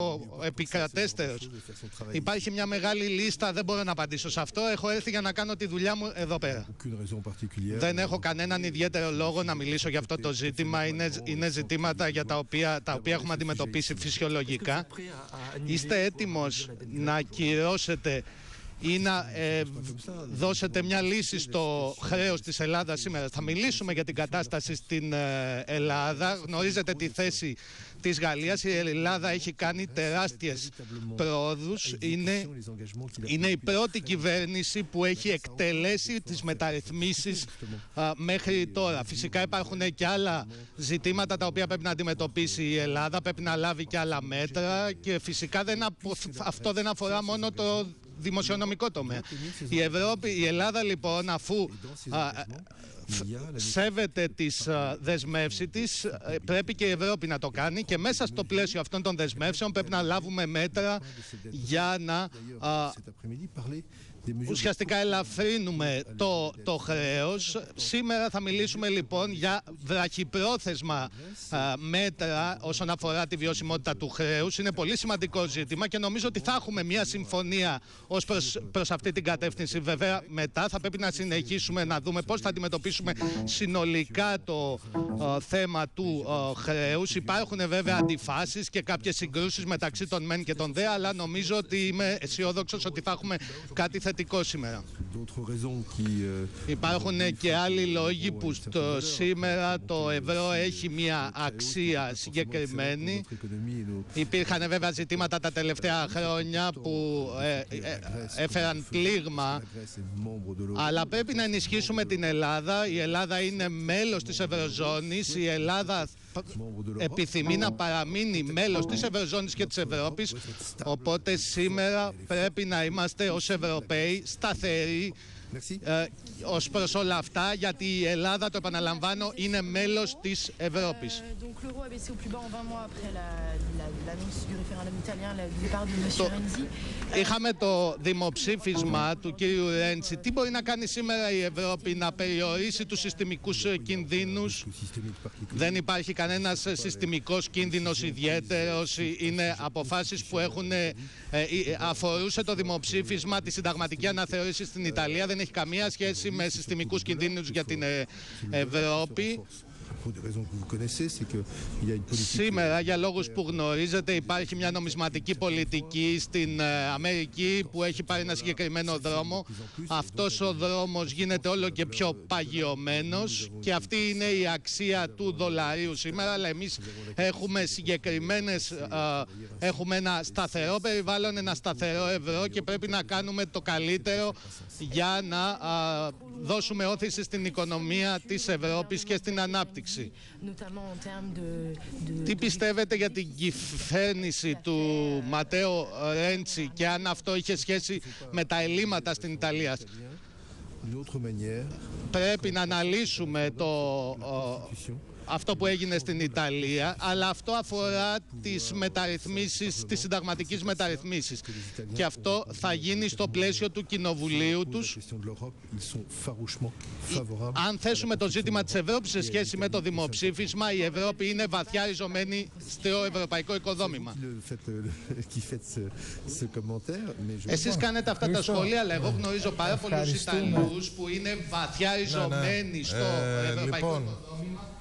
επικρατέστερος. Υπάρχει μια μεγάλη λίστα, δεν μπορώ να απαντήσω σε αυτό. Έχω έρθει για να κάνω τη δουλειά μου εδώ πέρα. Δεν έχω κανέναν ιδιαίτερο λόγο να μιλήσω για αυτό το ζήτημα. Είναι ζητήματα για τα οποία έχουμε αντιμετωπίσει φυσιολογικά. Είστε έτοιμος να ακυρώσετε ή να δώσετε μια λύση στο χρέος της Ελλάδας σήμερα? Θα μιλήσουμε για την κατάσταση στην Ελλάδα. Γνωρίζετε τη θέση της Γαλλίας. Η Ελλάδα έχει κάνει τεράστιες προόδους. Είναι η πρώτη κυβέρνηση που έχει εκτελέσει τις μεταρρυθμίσεις μέχρι τώρα. Φυσικά υπάρχουν και άλλα ζητήματα τα οποία πρέπει να αντιμετωπίσει η Ελλάδα. Πρέπει να λάβει και άλλα μέτρα και φυσικά αυτό δεν αφορά μόνο το δημοσιονομικό τομέα. Η Ελλάδα λοιπόν, αφού σέβεται τις δεσμεύσεις της, πρέπει και η Ευρώπη να το κάνει και μέσα στο πλαίσιο αυτών των δεσμεύσεων πρέπει να λάβουμε μέτρα για να ουσιαστικά ελαφρύνουμε το χρέος. Σήμερα θα μιλήσουμε λοιπόν για βραχυπρόθεσμα μέτρα όσον αφορά τη βιωσιμότητα του χρέους. Είναι πολύ σημαντικό ζήτημα και νομίζω ότι θα έχουμε μια συμφωνία ως προς αυτή την κατεύθυνση. Βέβαια μετά θα πρέπει να συνεχίσουμε να δούμε πώς θα αντιμετωπίσουμε συνολικά το θέμα του χρέους. Υπάρχουν βέβαια αντιφάσεις και κάποιες συγκρούσεις μεταξύ των ΜΕΝ και των ΔΕ, αλλά νομίζω ότι είμαι αισιόδοξος ότι θα έχουμε κάτι θετικό σήμερα. Υπάρχουν και άλλοι λόγοι που σήμερα το ευρώ έχει μια αξία συγκεκριμένη. Υπήρχαν βέβαια ζητήματα τα τελευταία χρόνια που έφεραν πλήγμα, αλλά πρέπει να ενισχύσουμε την Ελλάδα. Η Ελλάδα είναι μέλος της Ευρωζώνης. Η Ελλάδα επιθυμεί να παραμείνει μέλος της Ευρωζώνης και της Ευρώπης, οπότε σήμερα πρέπει να είμαστε ως Ευρωπαίοι σταθεροί ως προς όλα αυτά, γιατί η Ελλάδα, το επαναλαμβάνω, είναι μέλος της Ευρώπης. Είχαμε το δημοψήφισμα του κύριου Ρέντσι. Τι μπορεί να κάνει σήμερα η Ευρώπη? Να περιορίσει τους συστημικούς κινδύνους? Δεν υπάρχει κανένας συστημικός κίνδυνος ιδιαίτερος. Είναι αποφάσεις που αφορούσε το δημοψήφισμα τη συνταγματική αναθεώρηση στην Ιταλία. Δεν έχει καμία σχέση με συστημικούς κινδύνους για την Ευρώπη. Σήμερα, για λόγους που γνωρίζετε, υπάρχει μια νομισματική πολιτική στην Αμερική που έχει πάρει ένα συγκεκριμένο δρόμο. Αυτός ο δρόμος γίνεται όλο και πιο παγιωμένος και αυτή είναι η αξία του δολαρίου σήμερα, αλλά εμείς έχουμε ένα σταθερό περιβάλλον, ένα σταθερό ευρώ και πρέπει να κάνουμε το καλύτερο για να δώσουμε όθηση στην οικονομία της Ευρώπης και στην ανάπτυξη. Τι πιστεύετε για την κυβέρνηση του Ματέο Ρέντσι και αν αυτό είχε σχέση με τα ελλείμματα στην Ιταλία? Πρέπει να αναλύσουμε αυτό που έγινε στην Ιταλία, αλλά αυτό αφορά τις μεταρρυθμίσεις, τις συνταγματικές μεταρρυθμίσεις. Και αυτό θα γίνει στο πλαίσιο του κοινοβουλίου τους. Αν θέσουμε το ζήτημα της Ευρώπης σε σχέση με το δημοψήφισμα, η Ευρώπη είναι βαθιά ριζωμένη στο ευρωπαϊκό οικοδόμημα. Εσείς κάνετε αυτά τα σχόλια, αλλά εγώ γνωρίζω πάρα πολλούς Ιταλούς που είναι βαθιά ριζωμένοι στο ευρωπαϊκό οικοδόμημα.